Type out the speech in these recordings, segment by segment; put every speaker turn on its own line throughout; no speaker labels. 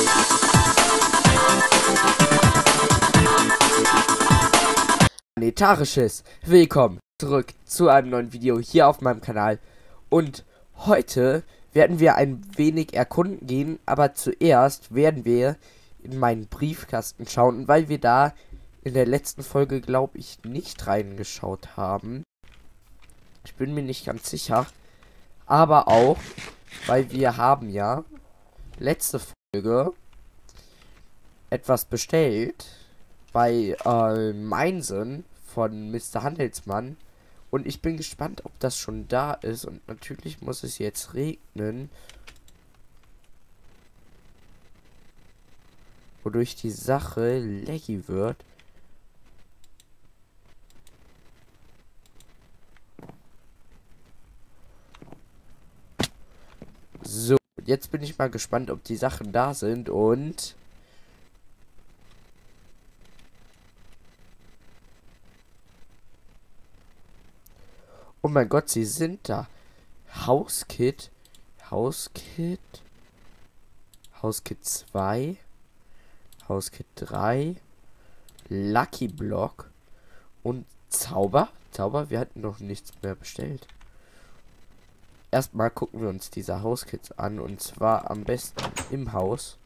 Planetarisches Willkommen zurück zu einem neuen Video hier auf meinem Kanal. Und heute werden wir ein wenig erkunden gehen, aber zuerst werden wir in meinen Briefkasten schauen, weil wir da in der letzten Folge, glaube ich, nicht reingeschaut haben. Ich bin mir nicht ganz sicher, aber auch, weil wir haben ja letzte Folge etwas bestellt bei Mainzen von Mr. Handelsmann, und ich bin gespannt, ob das schon da ist. Und natürlich muss es jetzt regnen, wodurch die Sache laggy wird. So, jetzt bin ich mal gespannt, ob die Sachen da sind. Und oh mein Gott, sie sind da. Hauskit 2, Hauskit 3, Lucky Block und Zauber. Wir hatten noch nichts mehr bestellt. Erstmal gucken wir uns diese Hauskits an, und zwar am besten im Haus.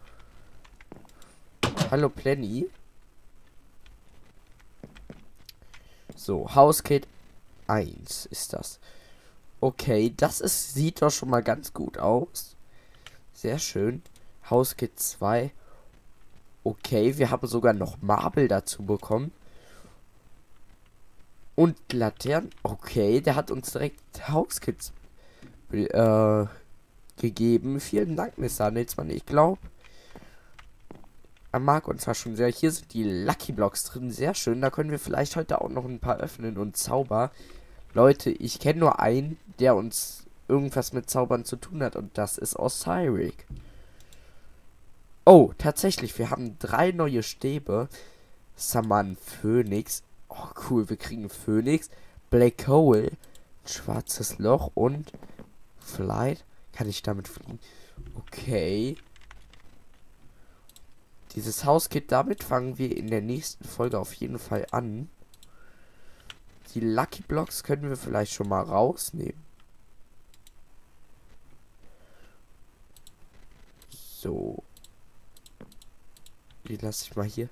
Hallo Plenny. So, Hauskit 1 ist das. Okay, sieht doch schon mal ganz gut aus. Sehr schön. Hauskit 2. Okay, wir haben sogar noch Marble dazu bekommen. Und Laternen. Okay, der hat uns direkt Hauskits gegeben. Vielen Dank, Mr. Handelsmann. Ich glaube, er mag uns ja schon sehr. Hier sind die Lucky Blocks drin. Sehr schön. Da können wir vielleicht heute auch noch ein paar öffnen. Und Zauber. Leute, ich kenne nur einen, der uns irgendwas mit Zaubern zu tun hat. Und das ist Osirik. Oh, tatsächlich. Wir haben 3 neue Stäbe. Summon Phönix. Oh, cool. Wir kriegen Phönix. Black Hole. Schwarzes Loch. Und Flight. Kann ich damit fliegen? Okay. Dieses Hauskit, damit fangen wir in der nächsten Folge auf jeden Fall an. Die Lucky Blocks können wir vielleicht schon mal rausnehmen. So. Die lasse ich mal hier.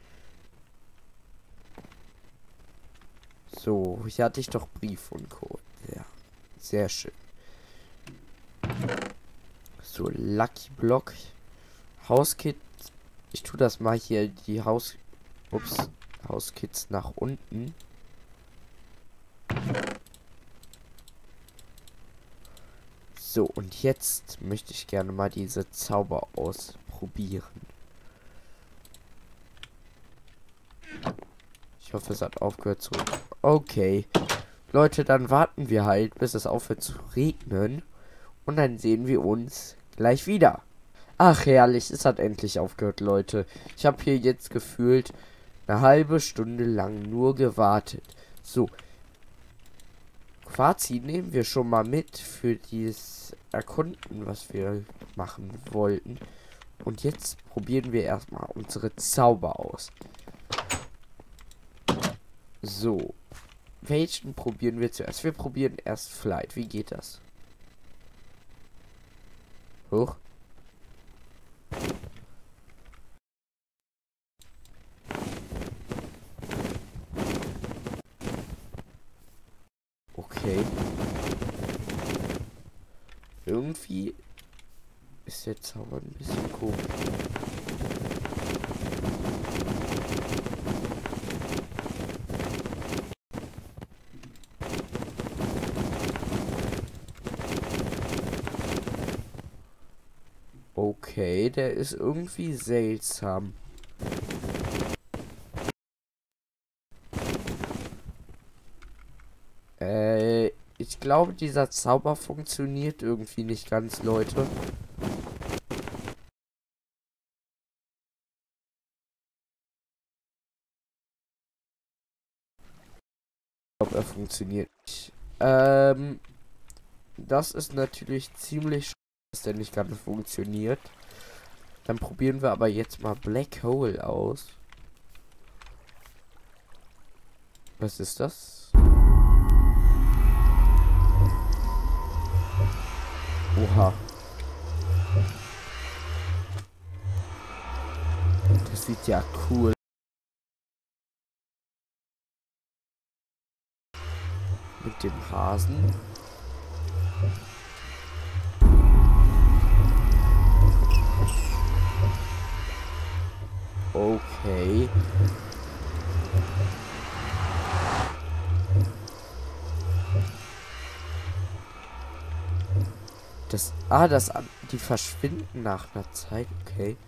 So, hier hatte ich doch Brief und Code. Ja, sehr schön. So, Lucky Block. Hauskit. Ich tue das mal hier, die Hauskits nach unten. So, und jetzt möchte ich gerne mal diese Zauber ausprobieren. Ich hoffe, es hat aufgehört zu... Okay. Leute, dann warten wir halt, bis es aufhört zu regnen. Und dann sehen wir uns gleich wieder. Ach, herrlich, es hat endlich aufgehört, Leute. Ich habe hier jetzt gefühlt eine halbe Stunde lang nur gewartet. So. Quarzi nehmen wir schon mal mit für dieses Erkunden, was wir machen wollten. Und jetzt probieren wir erstmal unsere Zauber aus. So. Welchen probieren wir zuerst? Wir probieren erst Flight. Wie geht das? Hoch. Okay. Irgendwie ist der Zauber ein bisschen komisch. Okay, der ist irgendwie seltsam. Ich glaube, dieser Zauber funktioniert irgendwie nicht ganz, Leute. Ich glaube, er funktioniert nicht. Das ist natürlich ziemlich schade, dass der nicht ganz funktioniert. Dann probieren wir aber jetzt mal Black Hole aus. Was ist das? Oha. Das sieht ja cool. Mit dem Hasen. Okay. Die verschwinden nach einer Zeit, okay.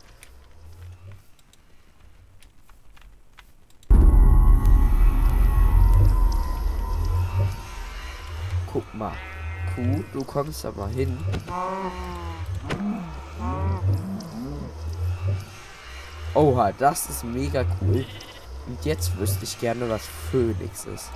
Guck mal. Kuh, du kommst da mal hin. Oha, das ist mega cool. Und jetzt wüsste ich gerne, was Phönix ist.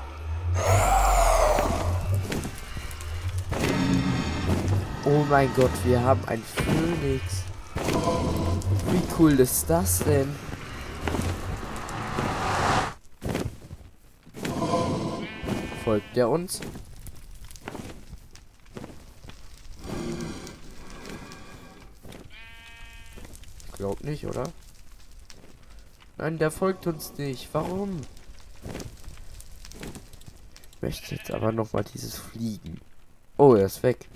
Oh mein Gott, wir haben ein Phönix. Wie cool ist das denn? Folgt der uns? Ich glaube nicht, oder? Nein, der folgt uns nicht. Warum? Ich möchte jetzt aber noch mal dieses Fliegen. Oh, er ist weg.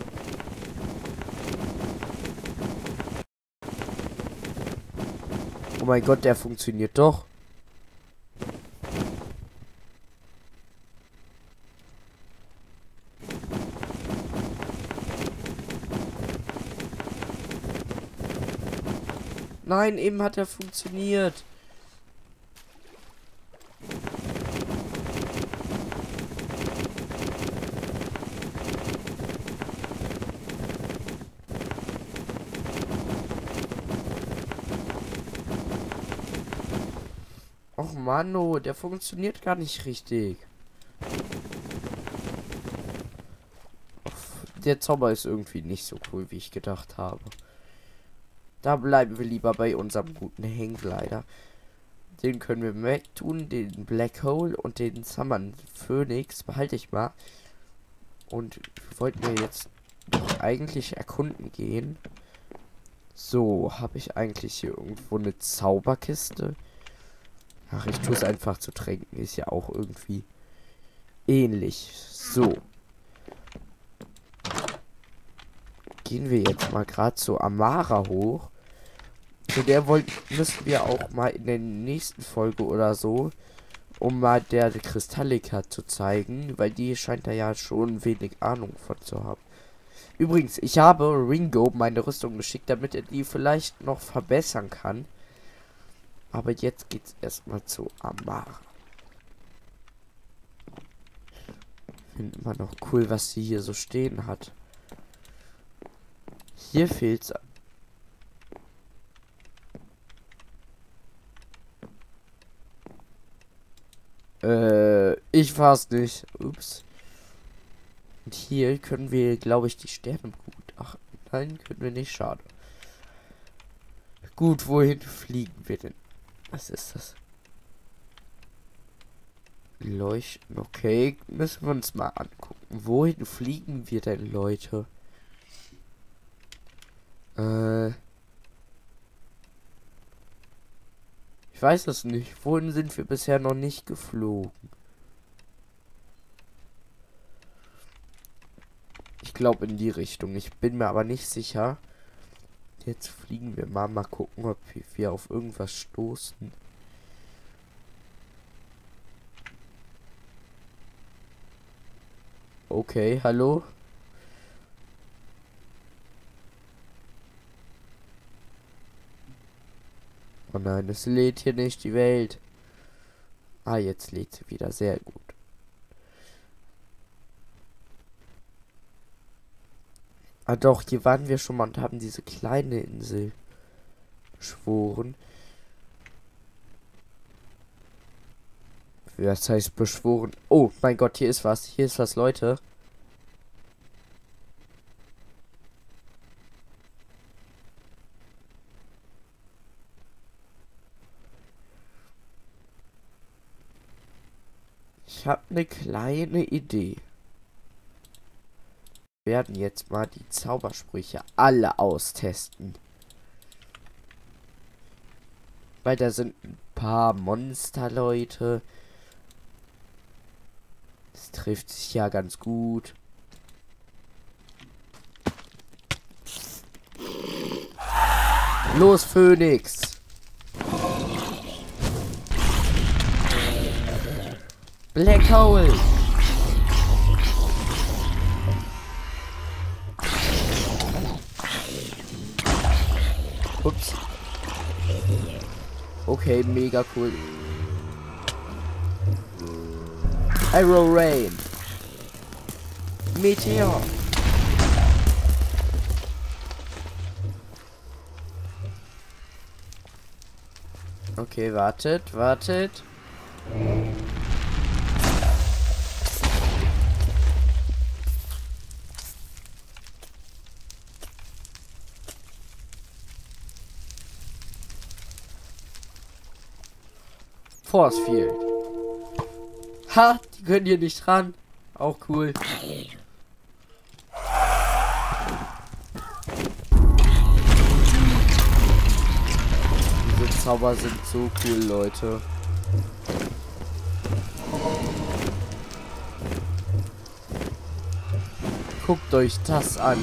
Oh mein Gott, der funktioniert doch. Nein, eben hat er funktioniert. Och Mano, der funktioniert gar nicht richtig. Der Zauber ist irgendwie nicht so cool, wie ich gedacht habe. Da bleiben wir lieber bei unserem guten Hangglider. Den können wir wegtun, den Black Hole und den Summon Phoenix behalte ich mal. Und wollten wir jetzt doch eigentlich erkunden gehen. So, habe ich eigentlich hier irgendwo eine Zauberkiste? Ach, ich tue es einfach zu tränken. Ist ja auch irgendwie ähnlich. So. Gehen wir jetzt mal gerade zu Amara hoch. Zu der müssen wir auch mal in der nächsten Folge oder so, um mal der Kristallika zu zeigen, weil die scheint da ja schon wenig Ahnung von zu haben. Übrigens, ich habe Ringo meine Rüstung geschickt, damit er die vielleicht noch verbessern kann. Aber jetzt geht's erstmal zu Amara. Finde immer noch cool, was sie hier so stehen hat. Hier fehlt's. Ich war's nicht. Ups. Und hier können wir, glaube ich, die Sterne begutachten. Nein, können wir nicht. Schade. Gut, wohin fliegen wir denn? Was ist das? Leuchten. Okay, müssen wir uns mal angucken. Wohin fliegen wir denn, Leute? Ich weiß es nicht. Wohin sind wir bisher noch nicht geflogen? Ich glaube in die Richtung. Ich bin mir aber nicht sicher. Jetzt fliegen wir mal gucken, ob wir auf irgendwas stoßen. Okay, hallo? Oh nein, es lädt hier nicht die Welt. Ah, jetzt lädt sie wieder. Sehr gut. Ah doch, hier waren wir schon mal und haben diese kleine Insel beschworen. Was heißt beschworen? Oh mein Gott, hier ist was. Hier ist was, Leute. Ich habe eine kleine Idee. Wir werden jetzt mal die Zaubersprüche alle austesten. Weil da sind ein paar Monsterleute. Das trifft sich ja ganz gut. Los, Phönix! Black Hole! Ups. Okay, mega cool. Arrow Rain. Meteor. Okay, wartet, wartet. Force Field. Ha, die können hier nicht ran. Auch cool. Diese Zauber sind so cool, Leute. Guckt euch das an.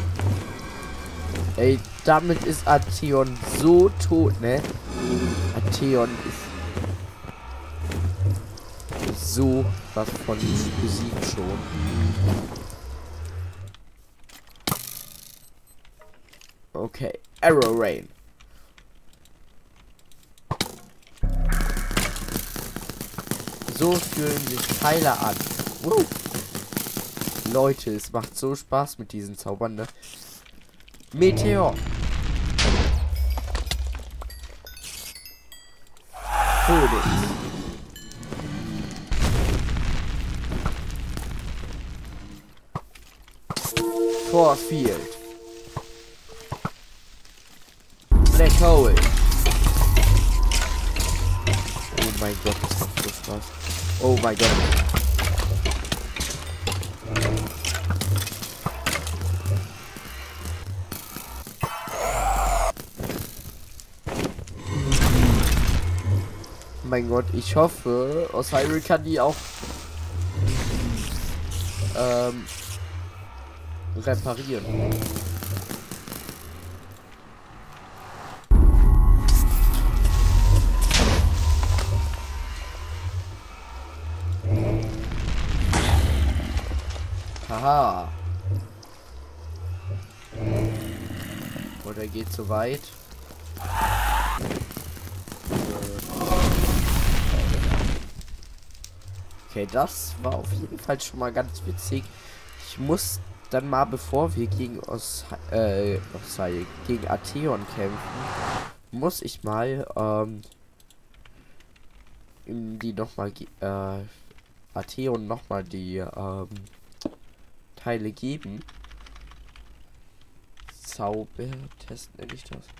Ey, damit ist Arteon so tot, ne? Arteon ist so was von besiegt schon. Okay, Arrow Rain. So fühlen sich Pfeile an. Woo. Leute, es macht so Spaß mit diesen Zaubern, ne? Meteor. Phönix. Force Field. Black Hole. Oh mein Gott, das macht so Spaß. Oh mein Gott. Mein Gott, ich hoffe, Osiris kann die auch reparieren. Haha. Oder geht so weit? Okay, das war auf jeden Fall schon mal ganz witzig. Ich muss dann mal, bevor wir gegen gegen Arteon kämpfen, muss ich mal die nochmal Arteon nochmal die Teile geben. Zaubertest nenne ich das.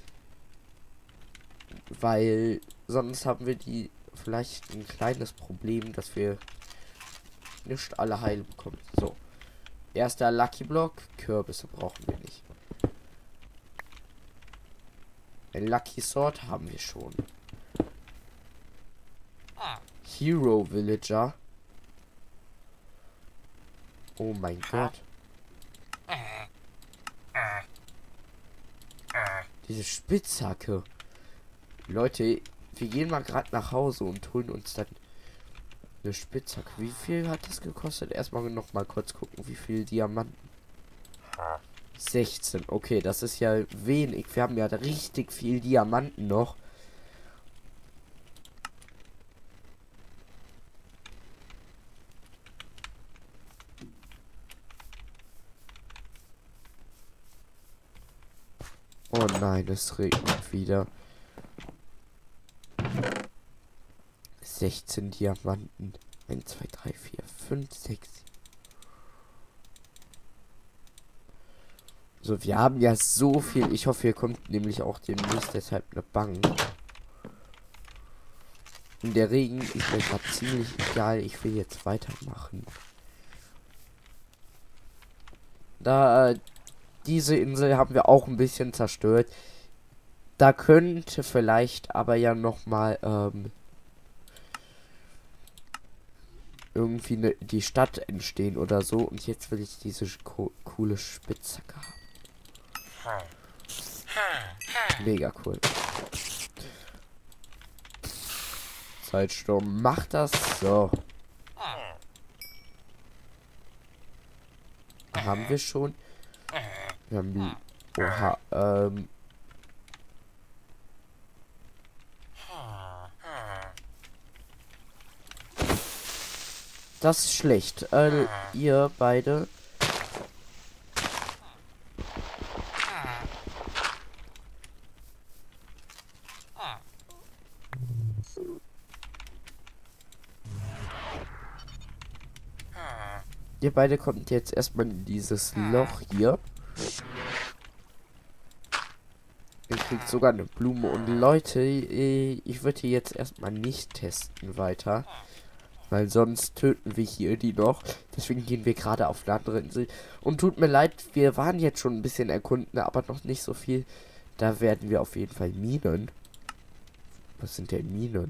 Weil sonst haben wir die vielleicht ein kleines Problem, dass wir nicht alle heil bekommen. So. Erster Lucky Block. Kürbisse brauchen wir nicht. Ein Lucky Sword haben wir schon. Hero Villager. Oh mein Gott. Diese Spitzhacke. Leute, wir gehen mal gerade nach Hause und holen uns dann eine Spitzhacke. Wie viel hat das gekostet? Erstmal noch mal kurz gucken, wie viel Diamanten. 16. Okay, das ist ja wenig. Wir haben ja richtig viel Diamanten noch. Oh nein, es regnet wieder. 16 Diamanten. 1, 2, 3, 4, 5, 6. So, wir haben ja so viel. Ich hoffe, hier kommt nämlich auch demnächst deshalb eine Bank. Und der Regen ist mir gerade ziemlich egal. Ich will jetzt weitermachen. Diese Insel haben wir auch ein bisschen zerstört. Da könnte vielleicht aber ja noch mal irgendwie die Stadt entstehen oder so. Und jetzt will ich diese coole Spitzhacke haben. Mega cool. Zeitsturm macht das. So. Haben wir schon. Wir haben die. Oha. Das ist schlecht. Ihr beide. Ihr beide kommt jetzt erstmal in dieses Loch hier. Ihr kriegt sogar eine Blume. Und Leute, ich würde hier jetzt erstmal nicht testen weiter. Weil sonst töten wir hier die noch. Deswegen gehen wir gerade auf eine andere Insel. Und tut mir leid, wir waren jetzt schon ein bisschen erkunden, aber noch nicht so viel. Da werden wir auf jeden Fall Minen. Was sind denn Minen?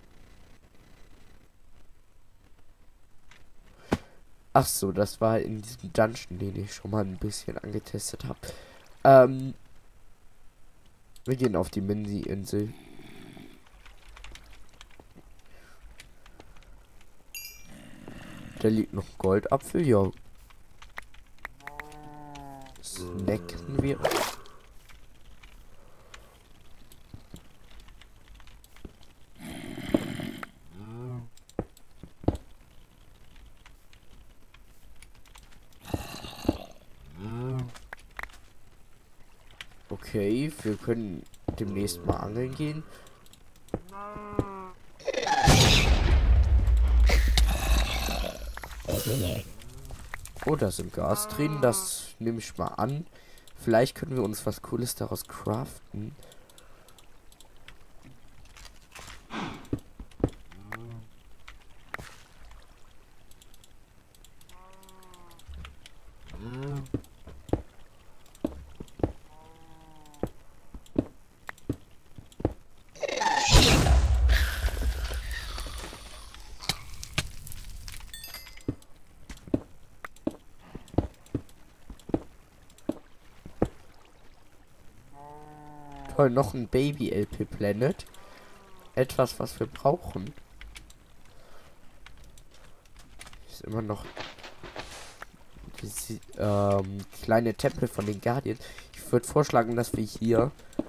Ach so, das war in diesem Dungeon, den ich schon mal ein bisschen angetestet habe. Wir gehen auf die Mini-Insel. Da liegt noch ein Goldapfel, ja. Snacken wir. Okay, wir können demnächst mal angeln gehen. Oh, da sind Gas drin. Das nehme ich mal an. Vielleicht können wir uns was Cooles daraus craften. Toll, noch ein Baby LP Planet. Etwas, was wir brauchen. Ist immer noch diese kleine Tempel von den Guardians. Ich würde vorschlagen, dass wir hier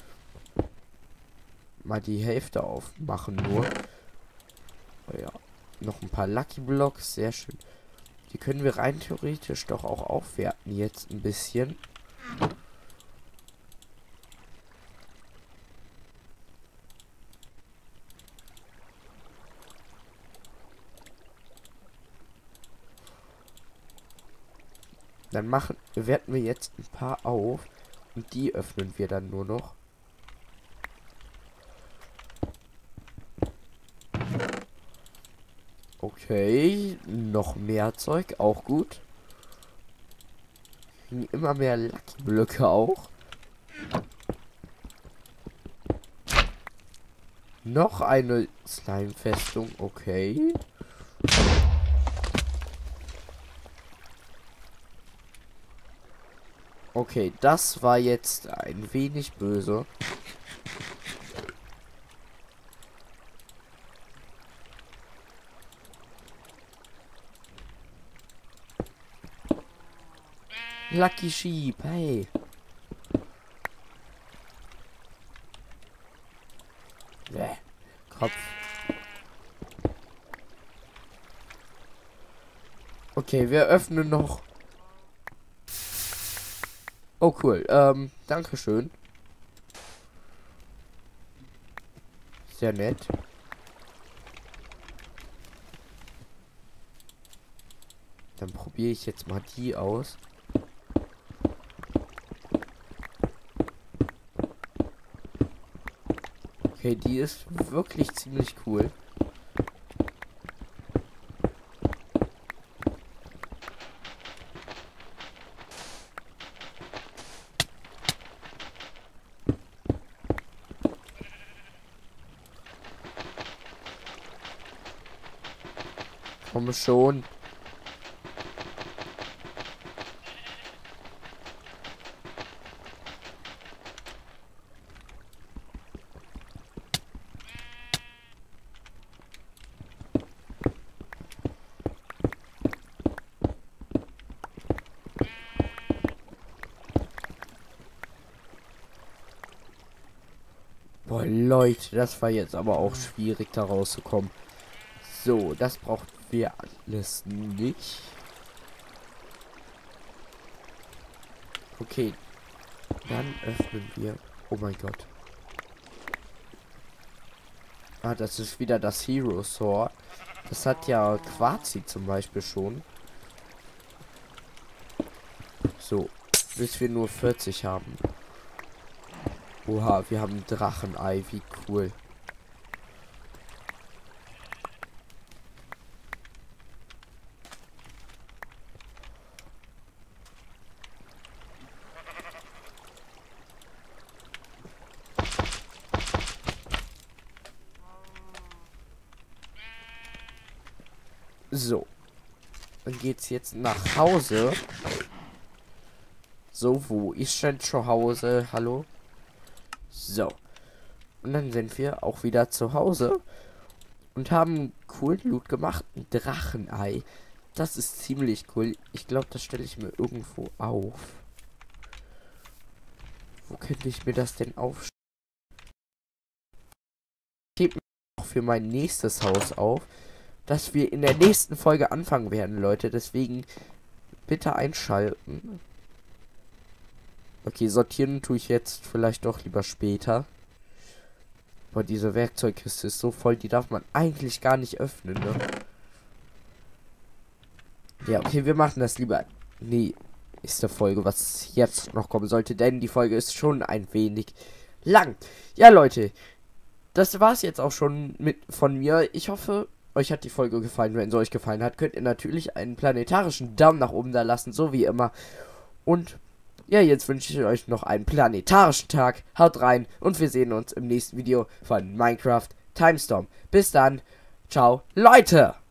mal die Hälfte aufmachen nur. Oh ja, noch ein paar Lucky Blocks, sehr schön. Die können wir rein theoretisch doch auch aufwerten jetzt ein bisschen. Dann werten wir jetzt ein paar auf und die öffnen wir dann nur noch. Okay, noch mehr Zeug, auch gut. Immer mehr Lucky Blöcke auch. Noch eine Slime-Festung, okay. Okay, das war jetzt ein wenig böse. Lucky Sheep, hey. Kopf. Okay, wir öffnen noch. Oh cool, dankeschön. Sehr nett. Dann probiere ich jetzt mal die aus. Okay, die ist wirklich ziemlich cool. Komm schon. Boah, Leute, das war jetzt aber auch schwierig, da rauszukommen. So, das brauchen wir alles nicht. Okay, dann öffnen wir. Oh mein Gott. Ah, das ist wieder das Hero Sword. Das hat ja Quasi zum Beispiel schon. So, bis wir nur 40 haben. Oha, wir haben Drachenei, wie cool. So. Dann geht's jetzt nach Hause. So, wo ist denn zu Hause? Hallo? So. Und dann sind wir auch wieder zu Hause. Und haben coolen Loot gemacht. Ein Drachenei. Das ist ziemlich cool. Ich glaube, das stelle ich mir irgendwo auf. Wo könnte ich mir das denn aufstellen? Ich hebe mir auch für mein nächstes Haus auf, dass wir in der nächsten Folge anfangen werden, Leute. Deswegen bitte einschalten. Okay, sortieren tue ich jetzt vielleicht doch lieber später. Aber diese Werkzeugkiste ist so voll, die darf man eigentlich gar nicht öffnen, ne? Ja, okay, wir machen das lieber. Nee, ist der Folge, was jetzt noch kommen sollte, denn die Folge ist schon ein wenig lang. Ja, Leute, das war's jetzt auch schon von mir. Ich hoffe, euch hat die Folge gefallen. Wenn sie euch gefallen hat, könnt ihr natürlich einen planetarischen Daumen nach oben da lassen, so wie immer. Und ja, jetzt wünsche ich euch noch einen planetarischen Tag. Haut rein und wir sehen uns im nächsten Video von Minecraft Timestorm. Bis dann. Ciao, Leute!